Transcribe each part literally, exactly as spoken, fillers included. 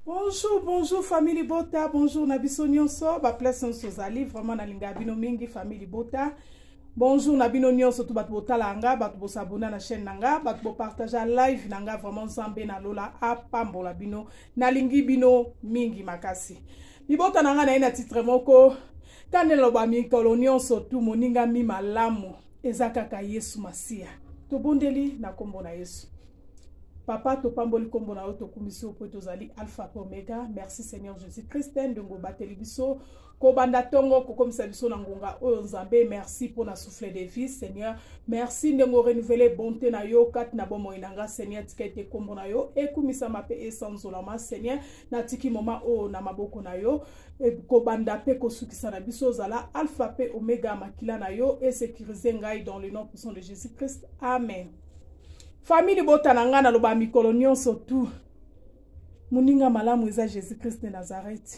Bonjour, bonjour famille Bota, bonjour Nabiso Nyonso, ba place on sozali, vraiment na linga bino mingi famille Bota. Bonjour Nabino Nyonso tu bat bota langa, bat bo s'abonner na chaîne nanga, bat bo partager live nanga vraiment Zambé na lola a pambola bino, na lingi bino mingi makasi. Mi bota nanga na ina titre moko, kane loba mi kolonyon sotu moninga mi malamu, ezaka ka Yesu Masia. To bondeli na kombo na Yesu. Papa, to pamboli kombo na oto kumisi opo tozali Alpha Omega. Merci Seigneur Jésus-Christ. Ndongo bateli biso ko banda tongo ko komisa biso na ngonga oyo Nzambe. Merci pour na souffle de vie Seigneur. Merci ndongo renouveler bonté na yo kat na bomo inanga Seigneur tikete kombo na yo e kumisa mape e sanzolama Seigneur na tiki moma o na maboko na yo e ko banda pe ko sukisa na biso zala Alpha pe Omega makila na yo et sécuriser ngai dans le nom puissant de Jésus-Christ. Amen. Famille Bota na nga na loba mikolo nyonso tu. Muninga malamu eza Jésus-Christ de Nazareth.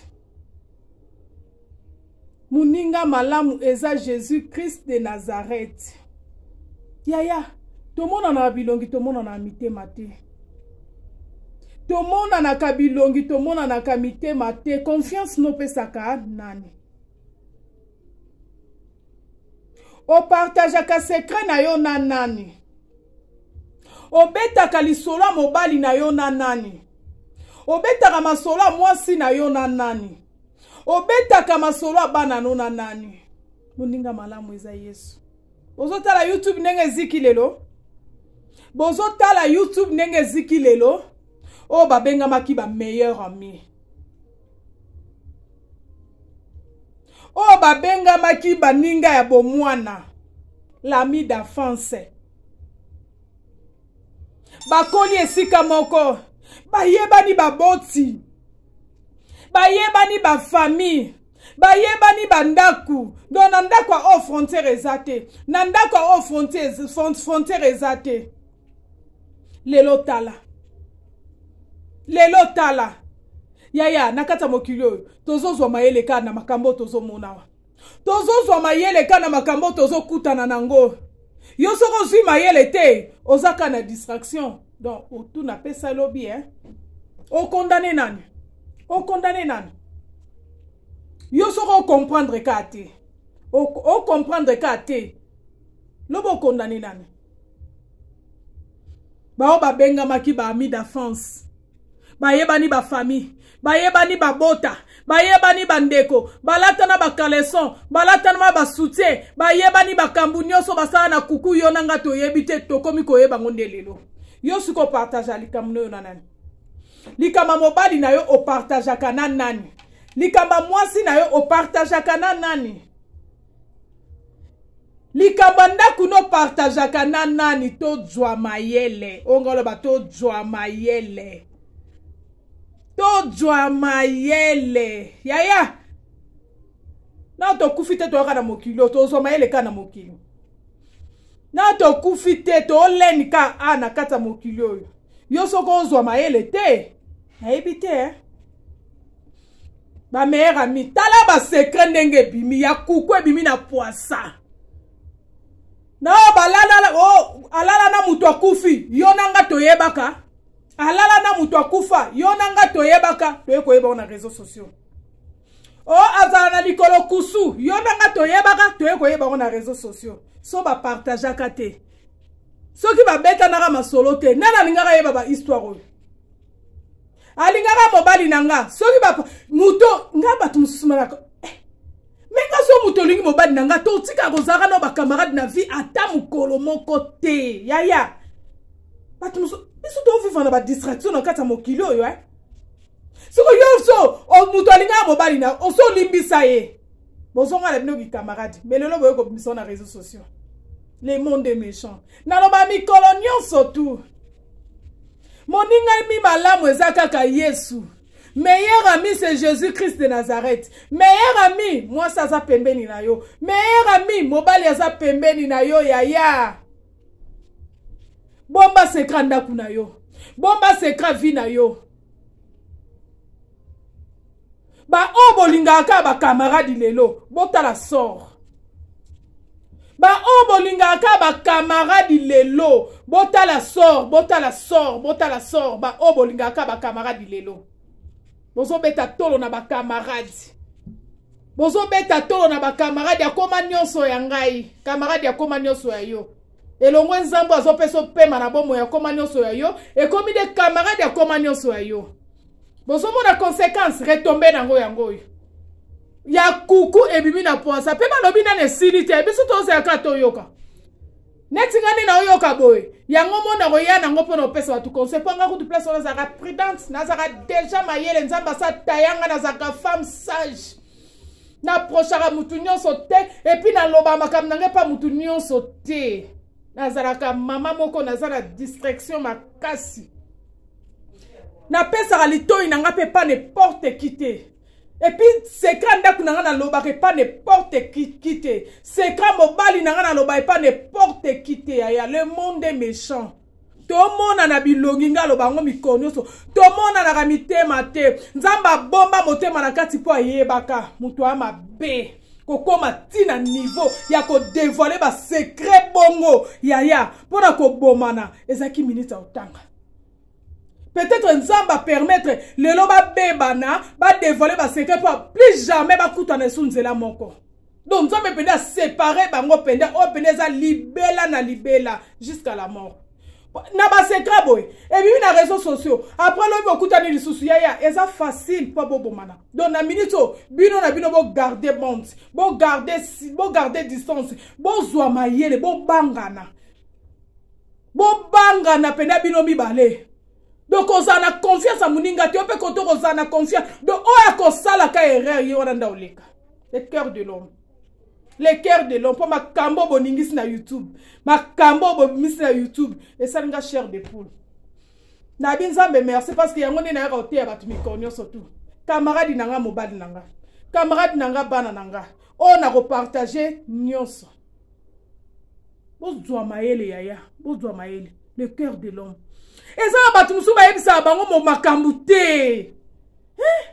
Muninga malamu eza Jésus-Christ de Nazareth. Yaya, tomona na bilongi tomona na mitema te. Tomona na kabilongi tomona na kamitema te. Confiance no pesaka nani. O partage ka secret na yo na nani. Obeta kalisola mobali na yo na nani. Obeta kama sola mwasi na yo na nani. Obeta kama sola bana no na nani. Muninga malamu eza Yesu. Bozo tala YouTube nenge ziki lelo. Bozo tala YouTube nenge ziki lelo. O babenga maki ba meilleur ami. O babenga maki ba ninga ya bomwana. L'ami d'enfance. Bakoli esika moko. Bayebani ba boti. Bayebani ba famille. Bayebani ba ndaku. Don nandako a o frontière ezate. Nandako a o frontière frontière ezate. Lelo tala. Lelo tala. Yaya nakata mokilo. Tozo zwa mayele ka na makambo tozo monawa. Tozo zwa mayele ka na makambo tozo kutana nango. Yo soko zwi mayele te, ozaka na distraction. Donc, tout n'a pas ça lobby, hein. O condamné nani. O condamné nani. Yo soko comprendre ka te. O, o comprendre ka te. Lobo condamné nani. Ba o ba benga maki ba ami d'enfance. Ba yebani ba famille. Ba yebani ba bota. Ba yebani ba ndeko. Ba latana ba kaleson. Ba latana ba soutien. Ba yebani ba kambunyoso basala na kuku yo nanga to yebite tokomi ko yeba ngonde lelo. Yo suko partage likamno yo nanani. Likama mobali na yo o partage kana nani. Likama mwasi na yo o partage kana nani. Likama ndaku no partage kana nani to jwa mayele. Ongolo ba to jwa mayele. To jwa mayele. Yaya. Na to kufite to kana mokilo. To jwa mayele kana mokilo. Na to kufite to leni ka ana kata mokilo. Yo soko jwa mayele te. Haibite eh. Ba meilleur ami. Tala ba secret ndenge bimi. Ya kukwe bimi na poisa. Na balala oh alala na mutu akufi. Yo nanga to yebaka. Alala na mutu akufa. Yo nanga to yebaka. To yeko yeba na réseaux sociaux. Oh azala na likolo kusu. Yo nanga to yebaka. To yeko yeba na réseaux sociaux. So ba partage kate. So ki ba beta na masolo te. Nana lingara yeba ba histoire oyo. Alingara mobali nanga. So ki ba muto nga batu mususumana ko. Menga so muto lingi mobali nanga to tika kozaka no ba camarade na vie ata mukolo moko te. Yaya. Batu musu biso to vivre na ba distraction na kata mokilo yo eh. Siko yo so o muto linga mobali na o so limbisa ye. Bozonga le bino ki camarade. Mais lelo boyo ko biso na réseaux sociaux. Les mondes méchants. Na lo ba mi kolonyon surtout. Moninga mi malamu ezaka ka Yesu. Meilleur ami c'est Jésus-Christ de Nazareth. Meilleur ami, moi ça za pembeni na yo. Meilleur ami, mobali za pembeni na yo yaya. Bomba sekra ndaku na yo. Bomba sekra vi na yo. Ba o bolinga ka ba camarade lelo, bota la sort. Ba o bolinga ka ba camarade lelo, bota la sort, bota la sort, bota la sort. Ba o bolinga ka ba camarade lelo. bozo beta tolo na ba camarade bozo beta tolo na ba camarade ya koma nyonso ya ngai camarade ya koma nyonso ya yo elongo nzambo azopeso pema na bomo ya koma nyonso ya yo ekomi de camarade ya koma nyonso ya yo bozo mona conséquence retomber nango yango yo ya kuku ebimi na poisa pe balobi na ne silite biso to se akato yoka neti ngani na yoka boy yango mona go ya nango pona opesa watu conseil panga ku tu place on za prudence na za déjà mayele nzamba sa tayanga na za femme sage na prochara mutu nyonso te et puis na loba makam nange pa mutu nyonso te na za ka mama moko na za distraction makasi na pesa lito inanga pe pas n'importe qui te. Et puis, secret ndaku nanga na loba pas n'importe qui quitte. Secret mobali nanga na loba pas n'importe qui te. Le monde est méchant. To mona na bilongi nga loba ngo mikono so. To mona na kamite mate. Nzamba bomba motema na kati po ayebaka. Mutu ama be. Kokoma tina niveau ya ko dévoiler ba secret bongo. Yaya, pona ko bomana ezaki minute otanga. Peut-être Nzamba permettre le loba bebana ba dévoiler ba secret pour plus jamais ba kutana sunzela moko. Donc Nzamba penda séparer bango penda o penda za libela na libela jusqu'à la mort. Na ba secret boy et puis na réseaux sociaux après lo bo kutana lisusu ya ya eza facile pour bobo mana. Donc na minito bino na bino bo garder bond, bo garder bo garder distance, bo zwa mayele bo bangana. Bo bangana penda bino mibale. Donc on a confiance à Mouninga, tu peux qu'on a confiance. Donc on a consala ka erreur yonanda oleka. Le cœur de l'homme. Le cœur de l'homme. Pour ma kambo boningis na YouTube. Ma kambo boningis na YouTube. Et ça nga cher de poule. Na binzambe merci parce que yango na ra oté ba tumi konyo surtout. Camarade nanga mobile nanga. Camarade nanga bana nanga. On a repartagé nyonso. Bozwa maele yaya. Bozwa maele. Le cœur de l'homme. Et ça va tout souba ebisa bango mo makambu te. Eh?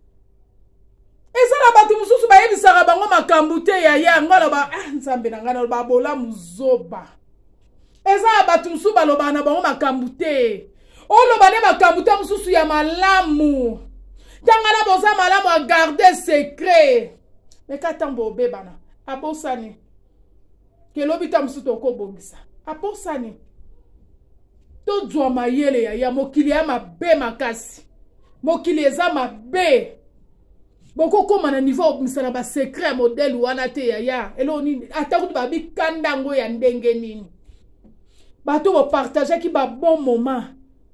Et ça va tout souba ebisa bango makambu te ya ya ngalo ba ah nzambe na ngana ba bola muzoba. Et ça va tout souba loba na bango makambu te. O loba ne makambu te mususu ya malamu. Tangala boza malamu a garder secret. Mais katambo bebana. Abosani. Ke lobita mususu to ko bongisa. Abosani. To dwa mayele ya ya mokili ya mabe makasi. Mokili eza mabe. Boko koma na niveau misala ba secret modèle wana te ya ya. Elo ni atakutu babi kandango ya ndenge nini. Bato bo partager ki ba bon moment.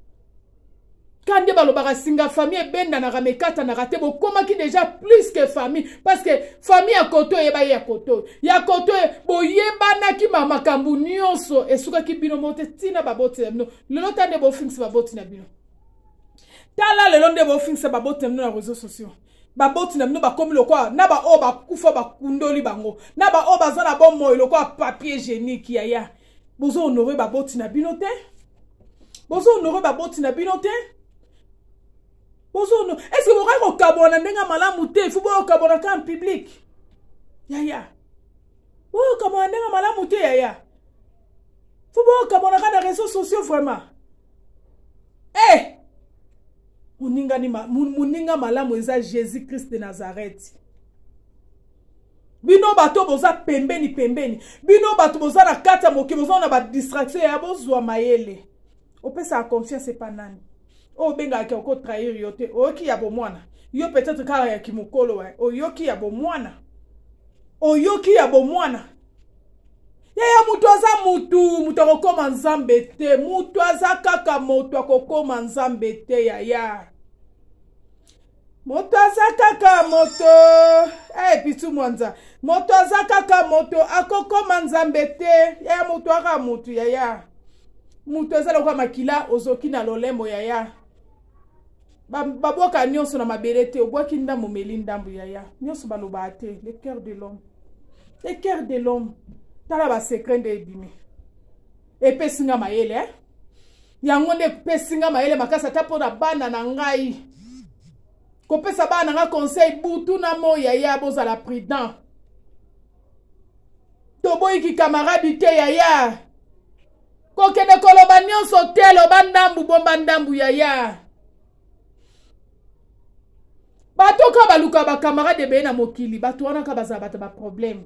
Kande balo baka singa famille benda na ramekata na rate bo koma ki déjà plus que famille parce que famille ya koto yeba ya koto ya koto bo yeba na ki mama kambu nyonso esuka ki bino mote tina baboti na bino lelo tande bo fix baboti na bino tala lelo nde bo fix baboti na bino na réseaux sociaux baboti na bino ba komi lokwa na ba o ba kufa ba kundoli bango na ba o bazana bon moyo lokwa papier hygiénique ya ya bozo honorer baboti na bino te bozo honorer baboti na bino te. Bozo no, est-ce que vous avez kabona ndenga malamu te, faut pas kabona en public. Ya ya. Oh, kabona ndenga malamu te ya ya. Faut pas kabona dans les réseaux sociaux vraiment. Eh! Muninga ni ma, muninga malamu eza Jésus-Christ de Nazareth. Bino bato boza pembeni pembeni. Bino bato boza na kata moki boza na ba distraction ya bozwa mayele. Opesa confiance pas nani. Oh benga ki oko trahir yote o ki ya bomwana yo peut-être kala ya kimukolo wa o yo ki ya bomwana o yo ki ya bomwana ya ya mutu aza mutu mutu akokoma nzambe te mutu aza kaka mutu akokoma nzambe te ya ya mutu aza kaka moto eh pitu mwanza mutu aza kaka moto akokoma nzambe te ya mutu aka mutu ya ya mutu aza lokwa makila ozoki na lolembo ya ya baboka nyonso na mabele te obwaki ndambo meli ndambo yaya nyonso baloba te le cœur de l'homme le cœur de l'homme tala ba secret de ebimi epesinga mayele eh yango nde pesinga mayele makasa ta pona bana na ngai kopesa bana nga conseil butu na moya ya bozala prudent toboyi ki camarade te yaya kokende koloba nyonso te loba ndambu bomba ndambu yaya ka baluka ba camarade be na mokili bato wana ka baza bata ba problème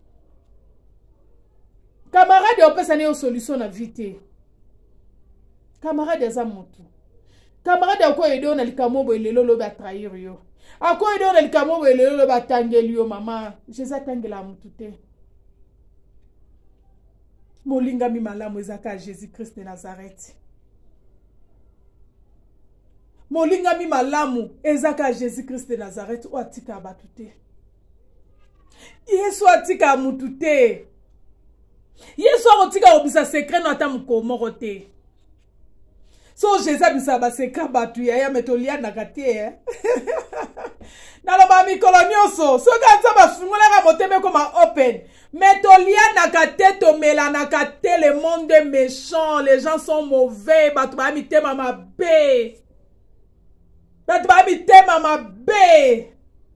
camarade opesa ne solution na vite camarade za motu camarade ko edo na likamo bo lelo lo ba trahir yo ako edo na likamo bo lelo lo ba tangeli yo mama jeza tangela mutu te molinga mi malamu ezaka Jésus Christ de Nazareth molinga mi malamu ezaka Jésus Christ de Nazareth o atika batu te Yesu atika mutu te Yesu atika obisa secret no ata mukomoko te so Jésus bisa ba secret batu ya ya metolia na kate eh naloba mikolo nyonso so kanza bafungola ka moteme koma open metolia na kate to mela na kate le monde est méchant les gens sont mauvais batu ba mitema mabe batu ba mitema mabe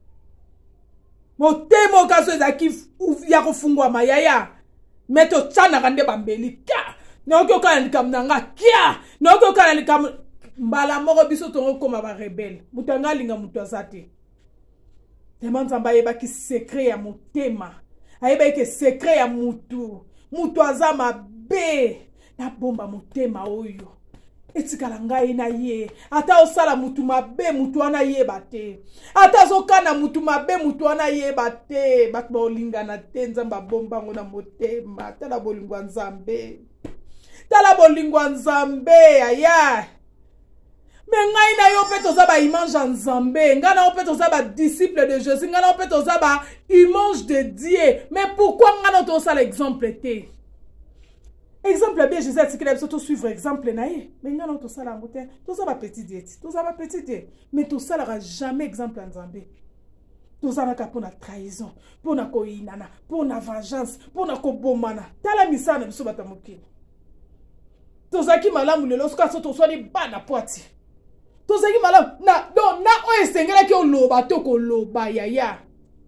motemo kaso ezaki ya kofungwa mayaya meto tsana kande bambeli ka noko kana likamnanga kia noko kana likam mbala moko biso tongo koma ba rebelle mutanga linga mutu azate temanzamba yeba ki secret ya motema ayeba ki secret ya mutu mutu azama be na bomba motema oyo etikala ngai na ye ata osala mutu mabe mutu ana yeba te ata zokana mutu mabe mutu ana yeba te batu bolingana te nzamba bomba ngona motema tala bolingwa nzambe tala bolingwa nzambe aya me ngai na yo pe toza ba image nzambe ngai na yo pe toza ba disciple de Jésus ngai na yo pe toza ba image de Dieu mais pourquoi ngai na to sala exemple te exemple bien Jésus a dit que nous suivre exemple naïe mais ngai na to sala ngote toza ba petit diète toza ba petit diète mais to sala jamais exemple nzambe toza na ka pona trahison pona ko inana pona vengeance pona ko bomana tala misana biso batamokini toza ki malamu lelo soka so to so ni bana poati tozaki malamu na do na o esengela ki oloba to ko loba yaya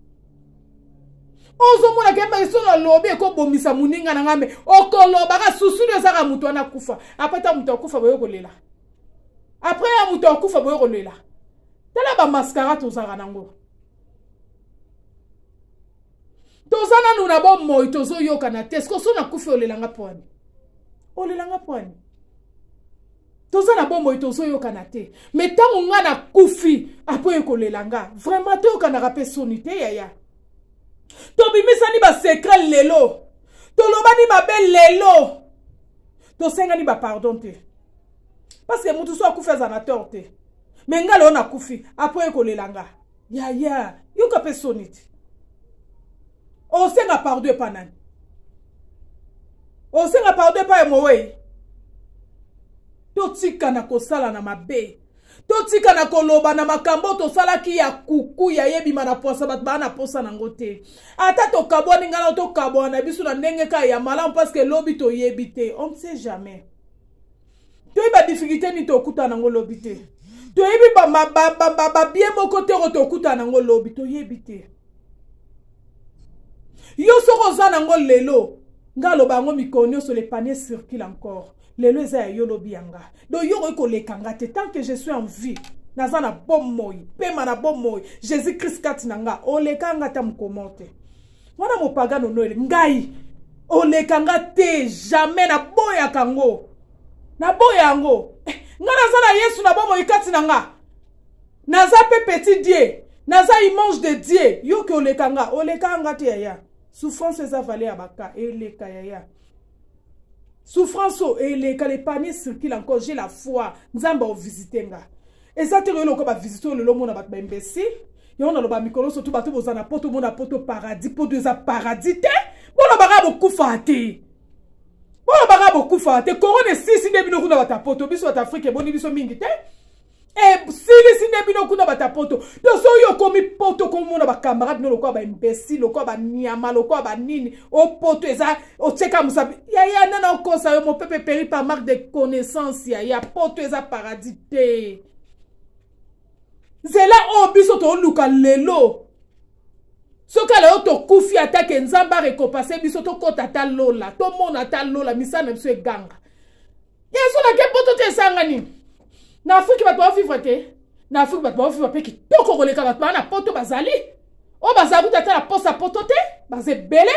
ozo mona ke ba so na lobe ko bomisa muninga na ngambe okoloba ka susulu ezaka mutu ana kufa apata mutu akufa boyo kolela après ya mutu akufa boyo kolela tala ba mascara tozaka nango tozana nuna bo moy tozo yoka na tesko so na kufa olelanga pwani olelanga pwani toza na bombo itozo yoka na te mais tango nga na kufi apo ekolelanga vraiment te yoka na rape sonité yaya to bimisani ba secret lelo to lobani mabe lelo to senga ni ba pardon te parce que mutu so akufa za na torte mais nga lo na kufi apo ekolelanga yaya yoka pe sonité o senga pardon pa nani o senga pardon pa emowe totika na kosala na mabe totika na koloba na makambo to salaki ya kuku ya yebi mana posa bat bana posa na ngote ata to kaboni ngala to kabona bisu na ndenge ka ya malamu parce que lobi to yebite on ne sait jamais to iba difficulté ni to kuta na ngolobite to yebi ba ba ba ba, ba bien moko te to kuta na ngolobi to yebite yo soko za na ngolelo ngalo bango mikonyo sur les paniers circulent encore lelo eza yo lobi yanga do yo ko lekanga te tant que je suis en vie nazana bom moy pema na bom moy Jésus Christ katinanga o lekanga ta mkomote wana mopagano noele ngai o lekanga te jamais na boya kango na boya ngo nga nazana Yesu na bom moy katinanga naza pe petit Dieu naza image de Dieu yo ko lekanga o lekanga te yaya souffrance eza valé abaka eleka yaya souffrance et les les paniers circulent encore j'ai la foi nzamba o visiter nga ezatero loko ba visiter le lomo na ba imbécile yo na lo ba mikolo surtout ba to bozana poto mona poto paradis poto eza paradis te bono ba bo kufa te bono ba bo kufa te corona sisi nde bino kuna ba poto biso ba Afrique boni biso mingi te e sili sinde bino kuna ba poto to so yo komi poto ko mona ba camarade no loko ba imbécile loko ba niama loko ba nini o poto eza o cheka musabi ya ya nana okosa yo mo pepe péri par marque de connaissance ya ya poto eza paradis te zela o biso to luka lelo soka le to kufi atake nzamba récompenser biso to kota ta lola to mona ta lola misana biso eganga yeso na ke poto te sangani na Afrique ba to vivre te na Afrique bato ba fi ki toko koleka bato ba na poto bazali o bazabu tata la posa poto te baze belé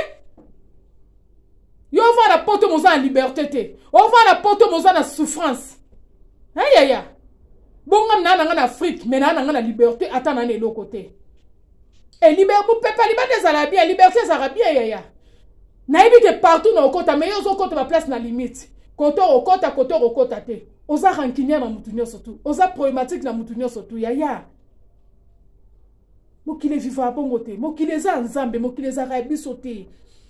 yo va na poto moza na liberté te o va na poto moza na souffrance aïe aïe bonga na na na Afrique mais na na na liberté ata na le côté et liberté pour peuple liberté za la bien liberté za la bien yaya na ibi que partout na okota mais yo zo kota ba place na limite koto okota koto okota te oza rankinya na mutunyo surtout oza problématique na mutunyo surtout yaya mokile viva bongo te mokile za nzambe mokile za biso te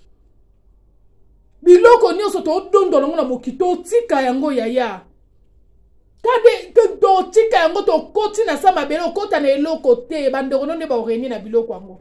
biloko nyonso to dondo longo na mokito tika yango yaya kade ke do tika yango to koti na sama belo kota na eloko te bandeko none ba oreni na biloko yango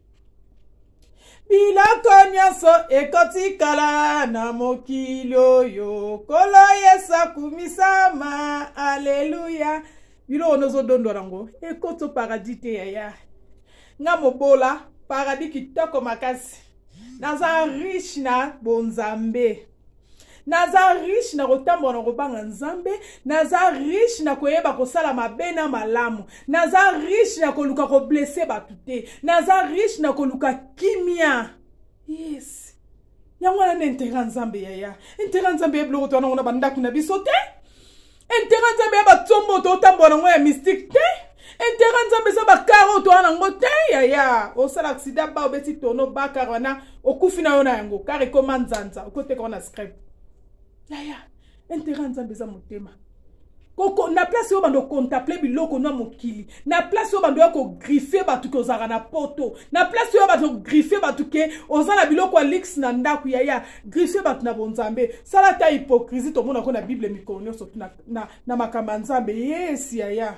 biloko nyonso ekotikala na mokili oyo kolo Yesu kumisama alleluya biloko nozo dondo nango ekoto paradis te yaya nga mobola paradis kitoko makasi naza riche na bonzambe naza riche na kotambola na kobanga nzambe naza riche na koyeba kosala mabe na malamu naza riche na koluka ko blesser batu te naza riche na koluka kimia yes yango na intérêt nzambe yaya intérêt nzambe eblo to na bandako na biso te intérêt nzambe ba tsombo to tambola ngo ya mystique te intérêt nzambe sa ba karo to na ngo te yaya o sala accident ba obeti tono ba karona okufi na yo na yango kare komanzanza okote ko na script yaya intérêt nzambe za motema koko na place yo bando contempler biloko na mokili na place yo bando ko griffer batu ko zara na poto na place yo bando griffer batu ke ozana biloko lix na ndaku yaya griffer batu na bonzambe sala ta hypocrisie to mona ko na bible mikonyo surtout na na, na makamba nzambe yes yaya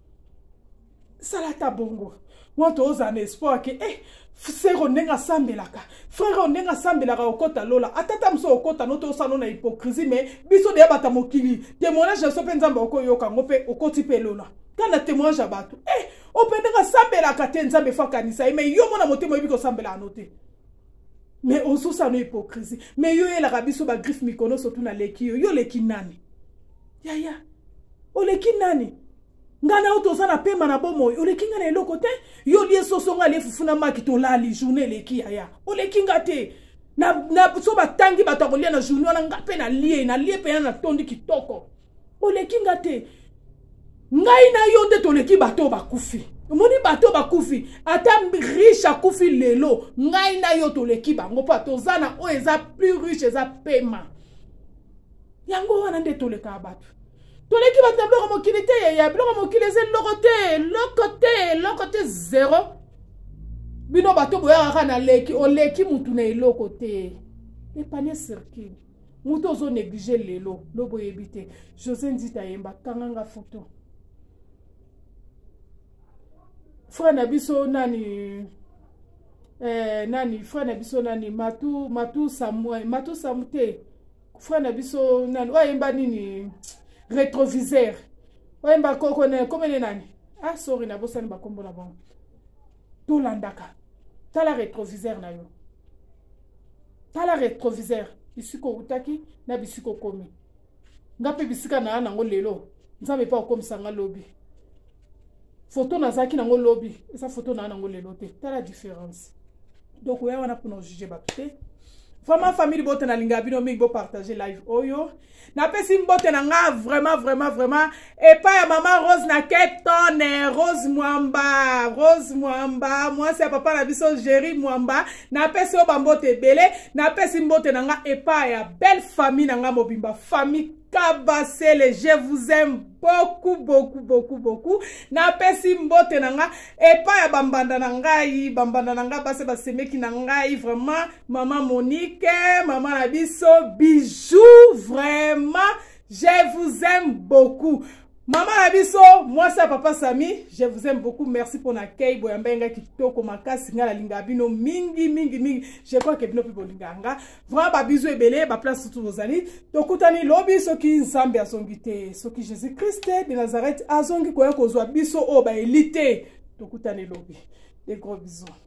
sala ta bongo wato ozana espoir ke eh frère onenga sambelaka frère onenga sambelaka okota lola atata mso okota noto osano na hypocrisie mais biso de bata mokili témoignage so penzamba okoyoka ngope okoti pe lola kana témoignage abatu eh opendenga sambelaka te nzambe fakanisa mais yo mona motemo yebiko sambela anote mais oso sano hypocrisie mais yo yela biso ba griffe mikono surtout na leki yo yo leki nani yaya o leki nani ngana otoza na pema na bomo olekinga na eloko te yo lie sosonga le fufuna maki to lali journée leki aya olekinga te na na so batangi batakolia na journée wana ngape na lie na lie pe na tondi kitoko olekinga te ngai na yo nde toleki bato bakufi moni bato bakufi ata riche akufi lelo ngai na yo toleki bango pa tozana o eza plus riche eza pema yango wana nde toleka bato toleki bato bloko mokili te ya bloko mokili eze loko te loko te loko te zero bino bato boyaka na leki oleki mutu na eloko te epanye circuit mutu ozo négliger lelo lobo yebite José Ndita yemba kanganga photo frère na biso nani eh nani frère na biso nani matu matu Samuel matu Samute frère na biso nani oyemba nini rétroviseur oyemba koko ne komene nani ah sorry na bosani bakombo na bon to landaka tala rétroviseur na yo tala rétroviseur bisiko utaki na bisiko komi ngape bisika na nango lelo nzambe pa okomisa lobi photo nazaki nango lobi esa photo na nango lelo te tala différence donc oya wana pour nous juger baté vraiment famille bote na linga bino mingi bo partager live oyo na pesi mbote na nga vraiment vraiment vraiment et pas ya maman Rose na Cape Town Rose Mwamba Rose Mwamba moi c'est papa na biso Jerry Mwamba na pesi o bambote belé na pesi mbote na nga et pas ya belle famille na nga mobimba famille Kabasele, je vous aime beaucoup, beaucoup, beaucoup, beaucoup. Na pesi mbote nanga, et pas ya bambanda nangai, bambanda nanga, base basemeki nangai, vraiment, maman Monique, maman Nabiso, bijou, vraiment, je vous aime beaucoup. Maman Nabiso, moi c'est papa Sami, je vous aime beaucoup, merci pour l'accueil, boyambenga kitoko makasi nga la linga bino mingi mingi mingi, je crois que bino pipo linganga, vraiment ba bisou ebele, ba place tout vos amis, tokutani lobi soki nzambe azongite, soki Jésus Christ de Nazareth azongi koya kozwa biso o ba elite, tokutani lobi, des gros bisous.